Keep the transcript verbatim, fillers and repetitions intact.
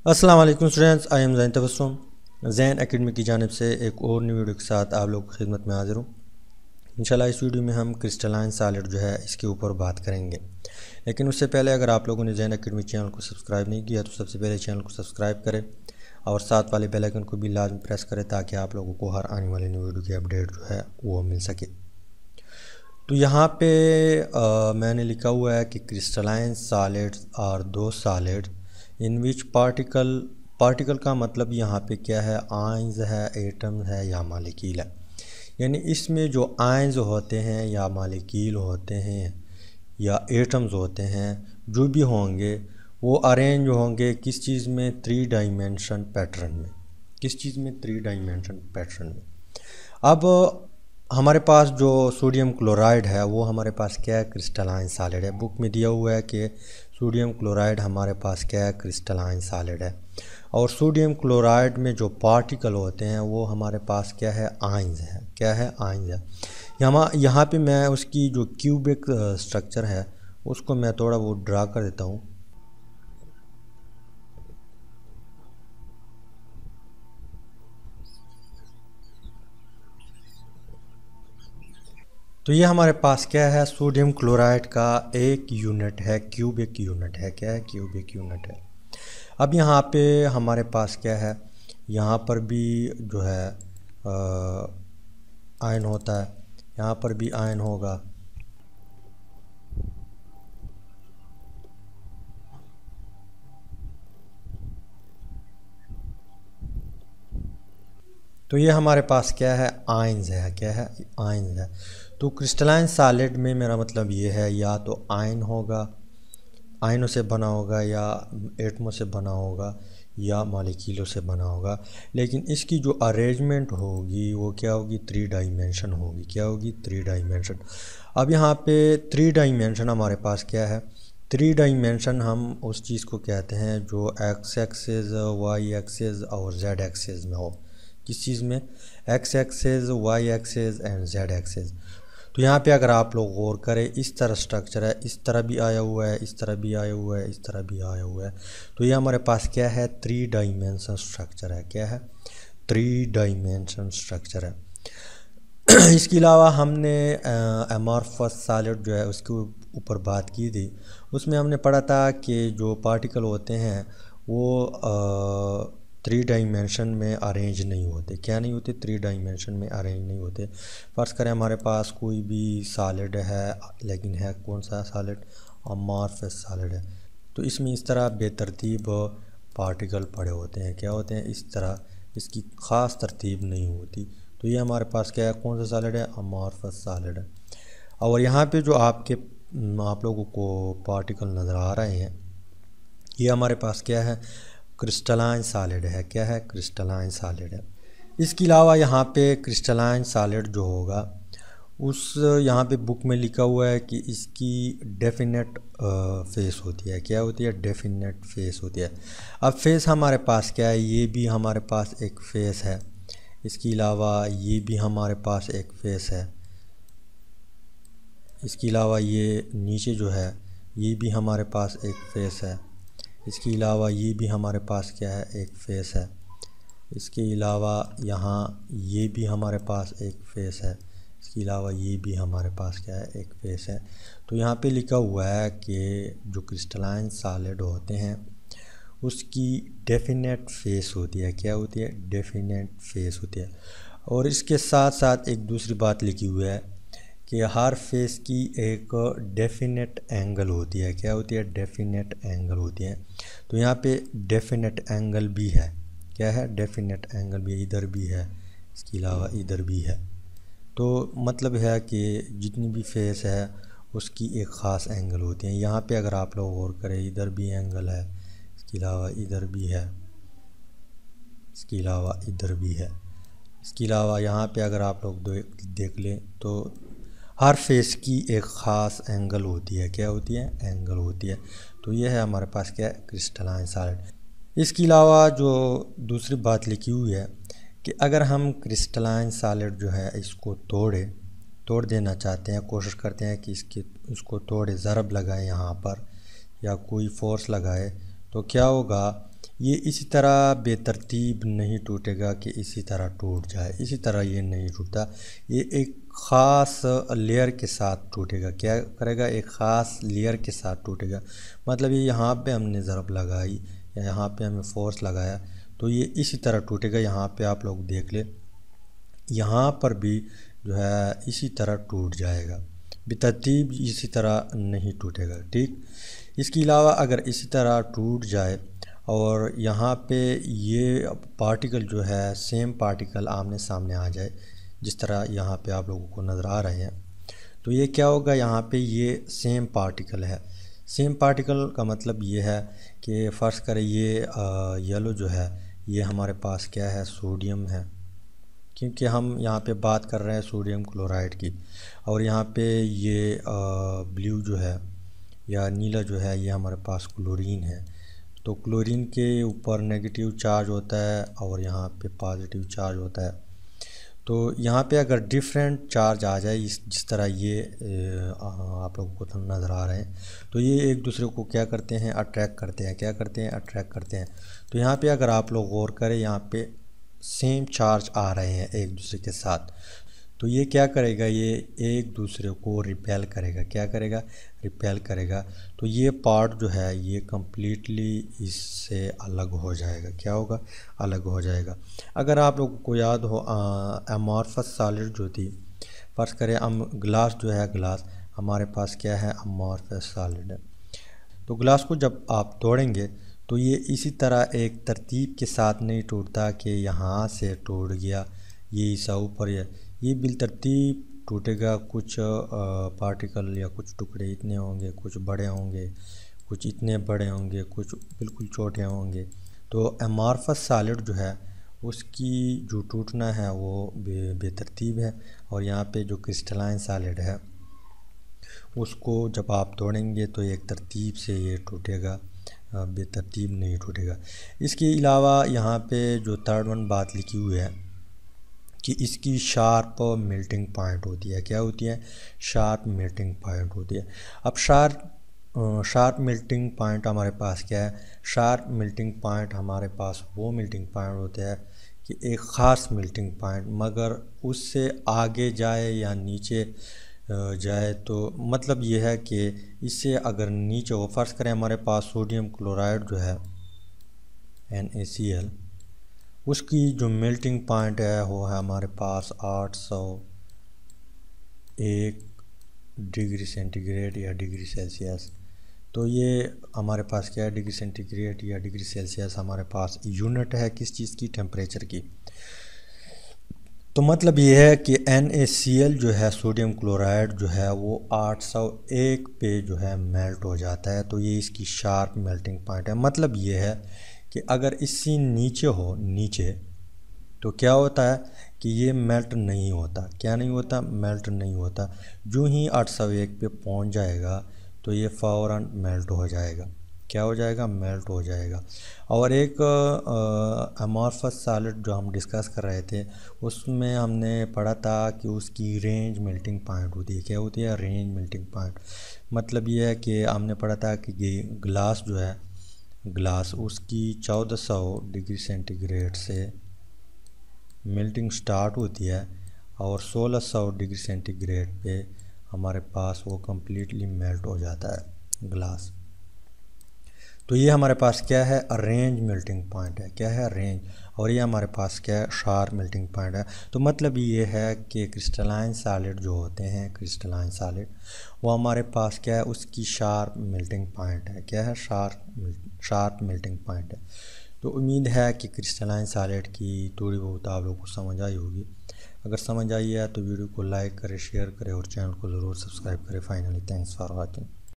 अस्सलाम वालेकुम students, I am zain tabasum zain academy की जानिब से एक और न्यू वीडियो के साथ आप लोग की खिदमत में हाजिर हूँ। इंशाल्लाह इस वीडियो में हम क्रिस्टलाइन सॉलिड जो है इसके ऊपर बात करेंगे। लेकिन उससे पहले अगर आप लोगों ने zain एकेडमी चैनल को सब्सक्राइब नहीं किया तो सबसे पहले चैनल को सब्सक्राइब करें और साथ वाले बेल आइकन को भी लाजमी प्रेस करें ताकि आप लोगों को हर आने वाली न्यू वीडियो की अपडेट जो है वो मिल सके। तो यहाँ पे आ, मैंने लिखा हुआ है कि crystalline solids are those solid in which particle particle का मतलब यहाँ पे क्या है, आयंस है, एटम है या मालिक्यूल है। यानी इसमें जो आयंस होते हैं या मालिक्यूल होते हैं या एटम्स होते हैं जो भी होंगे वो अरेंज होंगे किस चीज़ में, थ्री डायमेंशन पैटर्न में। किस चीज़ में? थ्री डायमेंशन पैटर्न में। अब हमारे पास जो सोडियम क्लोराइड है वो हमारे पास क्या है, क्रिस्टलाइन सॉलिड है। बुक में दिया हुआ है कि सोडियम क्लोराइड हमारे पास क्या है, क्रिस्टलाइन सॉलिड है। और सोडियम क्लोराइड में जो पार्टिकल होते हैं वो हमारे पास क्या है, आयंस है। क्या है? आयंस है। यहाँ यहाँ पे मैं उसकी जो क्यूबिक स्ट्रक्चर है उसको मैं थोड़ा वो ड्रा कर देता हूँ। तो ये हमारे पास क्या है, सोडियम क्लोराइड का एक यूनिट है, क्यूबिक यूनिट है। क्या है? क्यूबिक यूनिट है। अब यहाँ पे हमारे पास क्या है, यहाँ पर भी जो है आयन होता है, यहाँ पर भी आयन होगा। तो ये हमारे पास क्या है, आयंस है। क्या है? आयंस है। तो क्रिस्टलाइन सॉलिड में मेरा मतलब ये है या तो आयन होगा, आयनों से बना होगा, या एटमों से बना होगा, या मॉलिक्यूलों से बना होगा। लेकिन इसकी जो अरेंजमेंट होगी वो क्या होगी, थ्री डायमेंशन होगी। क्या होगी? Three dimension. अब यहाँ पे थ्री डायमेंशन हमारे पास क्या है, थ्री डायमेंशन हम उस चीज़ को कहते हैं जो एक्स एक्सेस, वाई एक्सेस और जेड एक्सेस में हो। किस चीज़ में? X axis, Y axis and Z axis. तो यहाँ पे अगर आप लोग गौर करें, इस तरह स्ट्रक्चर है, इस तरह भी आया हुआ है, इस तरह भी आया हुआ है, इस तरह भी आया हुआ है। तो ये हमारे पास क्या है, थ्री डायमेंशन स्ट्रक्चर है। क्या है? थ्री डायमेंशन स्ट्रक्चर है। इसके अलावा हमने एमॉर्फस सॉलिड जो है उसके ऊपर बात की थी। उसमें हमने पढ़ा था कि जो पार्टिकल होते हैं वो आ, थ्री डायमेंशन में अरेंज नहीं होते। क्या नहीं होते? थ्री डायमेंशन में अरेंज नहीं होते। फ़र्ज़ करें हमारे पास कोई भी सॉलिड है, लेकिन है कौन सा सॉलिड, अमॉर्फस सॉलिड है। तो इसमें इस तरह बेतरतीब पार्टिकल पड़े होते हैं। क्या होते हैं? इस तरह, इसकी ख़ास तरतीब नहीं होती। तो ये हमारे पास क्या है, कौन सा सॉलिड है, अमॉर्फस सॉलिड है। और यहाँ पे जो आपके आप लोगों को पार्टिकल नज़र आ रहे हैं ये हमारे पास क्या है, क्रिस्टलाइन सॉलिड है। क्या है? क्रिस्टलाइन सॉलिड है। इसके अलावा यहाँ पे क्रिस्टलाइन सॉलिड जो होगा उस यहाँ पे बुक में लिखा हुआ है कि इसकी डेफिनेट फेस होती है। क्या होती है? डेफिनेट फेस होती है। अब फेस हमारे पास क्या है, ये भी हमारे पास एक फेस है। इसके अलावा ये भी हमारे पास एक फेस है। इसके अलावा ये नीचे जो है ये भी हमारे पास एक फेस है। इसके अलावा ये भी हमारे पास क्या है, एक फेस है। इसके अलावा यहाँ ये भी हमारे पास एक फेस है। इसके अलावा ये भी हमारे पास क्या है, एक फेस है। तो यहाँ पे लिखा हुआ है कि जो क्रिस्टलाइन सॉलिड होते हैं उसकी डेफिनेट फेस होती है। क्या होती है? डेफिनेट फेस होती है। और इसके साथ साथ एक दूसरी बात लिखी हुई है कि हर फेस की एक डेफिनेट एंगल होती है। क्या होती है? डेफिनेट एंगल होती है। तो यहाँ पे डेफिनेट एंगल भी है। क्या है? डेफिनेट एंगल भी, इधर भी है, इसके अलावा इधर भी है। तो मतलब है कि जितनी भी फेस है उसकी एक ख़ास एंगल होती है। यहाँ पे अगर आप लोग गौर करें, इधर भी एंगल है, इसके अलावा इधर भी है, इसके अलावा इधर भी है। इसके अलावा यहाँ पे अगर आप लोग देख लें तो हर फेस की एक ख़ास एंगल होती है। क्या होती है? एंगल होती है। तो ये है हमारे पास क्या है, क्रिस्टलाइन सॉलिड। इसके अलावा जो दूसरी बात लिखी हुई है कि अगर हम क्रिस्टलाइन सॉलिड जो है इसको तोड़े तोड़ देना चाहते हैं, कोशिश करते हैं कि इसकी इसको तोड़े, ज़रब लगाएं यहाँ पर या कोई फोर्स लगाए, तो क्या होगा, ये इसी तरह बेतरतीब नहीं टूटेगा कि इसी तरह टूट जाए, इसी तरह ये नहीं टूटता। ये एक ख़ास लेयर के साथ टूटेगा। क्या करेगा? एक ख़ास लेयर के साथ टूटेगा। मतलब ये यहाँ पे हमने ज़रब लगाई या यहाँ पे हमने फोर्स लगाया तो ये इसी तरह टूटेगा। यहाँ पे आप लोग देख ले, यहाँ पर भी जो है इसी तरह टूट जाएगा, बेतरतीब इसी तरह नहीं टूटेगा। ठीक, इसके अलावा अगर इसी तरह टूट जाए और यहाँ पे ये पार्टिकल जो है सेम पार्टिकल आमने सामने आ जाए, जिस तरह यहाँ पे आप लोगों को नज़र आ रहे हैं, तो ये क्या होगा? यहाँ पे ये सेम पार्टिकल है। सेम पार्टिकल का मतलब ये है कि फ़र्ज़ करें ये येलो जो है ये हमारे पास क्या है? सोडियम है, क्योंकि हम यहाँ पे बात कर रहे हैं सोडियम क्लोराइड की। और यहाँ पे ये ब्लू जो है या नीला जो है ये हमारे पास क्लोरीन है। तो क्लोरीन के ऊपर नेगेटिव चार्ज होता है और यहाँ पे पॉजिटिव चार्ज होता है। तो यहाँ पे अगर डिफरेंट चार्ज आ जाए, इस जिस तरह ये आप लोगों को नज़र आ रहे हैं, तो ये एक दूसरे को क्या करते हैं? अट्रैक्ट करते हैं। क्या करते हैं? अट्रैक्ट करते हैं। तो यहाँ पे अगर आप लोग गौर करें, यहाँ पे सेम चार्ज आ रहे हैं एक दूसरे के साथ, तो ये क्या करेगा? ये एक दूसरे को रिपेल करेगा। क्या करेगा? रिपेल करेगा। तो ये पार्ट जो है ये कम्प्लीटली इससे अलग हो जाएगा। क्या होगा? अलग हो जाएगा। अगर आप लोगों को याद हो अमॉर्फस सॉलिड जो थी, फर्ज करें हम ग्लास जो है, ग्लास हमारे पास क्या है? अमॉर्फस सॉलिड है। तो ग्लास को जब आप तोड़ेंगे तो ये इसी तरह एक तरतीब के साथ नहीं टूटता कि यहाँ से टूट गया, ये ईसा ऊपर है, ये बिलतरतीब टूटेगा। कुछ पार्टिकल या कुछ टुकड़े इतने होंगे, कुछ बड़े होंगे, कुछ इतने बड़े होंगे, कुछ बिल्कुल छोटे होंगे। तो अमॉर्फस सॉलिड जो है उसकी जो टूटना है वो बे, बेतरतीब है। और यहाँ पे जो क्रिस्टलाइन सॉलिड है उसको जब आप तोड़ेंगे तो एक तरतीब से ये टूटेगा, बेतरतीब नहीं टूटेगा। इसके अलावा यहाँ पे जो थर्ड वन बात लिखी हुई है कि इसकी शार्प मेल्टिंग पॉइंट होती है। क्या होती है? शार्प मेल्टिंग पॉइंट होती है। अब शार्प शार्प मेल्टिंग पॉइंट हमारे पास क्या है? शार्प मेल्टिंग पॉइंट हमारे पास वो मेल्टिंग पॉइंट होते हैं कि एक ख़ास मेल्टिंग पॉइंट, मगर उससे आगे जाए या नीचे जाए तो मतलब ये है कि इससे अगर नीचे हो, फ़र्ज़ करें हमारे पास सोडियम क्लोराइड जो है एन ए सी एल, उसकी जो मेल्टिंग पॉइंट है वो है हमारे पास आठ सौ एक डिग्री सेंटीग्रेड या डिग्री सेल्सियस। तो ये हमारे पास क्या है? डिग्री सेंटीग्रेड या डिग्री सेल्सियस हमारे पास यूनिट है किस चीज़ की? टेम्परेचर की। तो मतलब ये है कि एन ए सी एल जो है सोडियम क्लोराइड जो है वो आठ सौ एक पे जो है मेल्ट हो जाता है। तो ये इसकी शार्प मेल्टिंग पॉइंट है। मतलब ये है कि अगर इससे नीचे हो, नीचे, तो क्या होता है कि ये मेल्ट नहीं होता। क्या नहीं होता? मेल्ट नहीं होता। जो ही आठ सौ एक पे पहुंच जाएगा तो ये फ़ौरन मेल्ट हो जाएगा। क्या हो जाएगा? मेल्ट हो जाएगा। और एक अमॉर्फस सॉलिड जो हम डिस्कस कर रहे थे उसमें हमने पढ़ा था कि उसकी रेंज मेल्टिंग पॉइंट होती है। क्या होती है? Range melting point. मतलब ये है कि हमने पढ़ा था कि ये ग्लास जो है, ग्लास उसकी चौदह सौ डिग्री सेंटीग्रेड से मेल्टिंग स्टार्ट होती है और सोलह सौ डिग्री सेंटीग्रेड पे हमारे पास वो कम्प्लीटली मेल्ट हो जाता है ग्लास। तो ये हमारे पास क्या है? रेंज मेल्टिंग पॉइंट है। क्या है? रेंज। और ये हमारे पास क्या है? शार्प मेल्टिंग पॉइंट है। तो मतलब ये है कि क्रिस्टलाइन सॉलिड जो होते हैं, क्रिस्टलाइन सॉलिड, वो हमारे पास क्या है? उसकी शार्प मेल्टिंग पॉइंट है। क्या है? शार्प शार्प मेल्टिंग पॉइंट है। तो उम्मीद है कि क्रिस्टलाइन सॉलिड की थोड़ी बहुत आप लोगों को समझ आई होगी। अगर समझ आई है तो वीडियो को लाइक करें, शेयर करें और चैनल को ज़रूर सब्सक्राइब करें। Finally thanks for watching.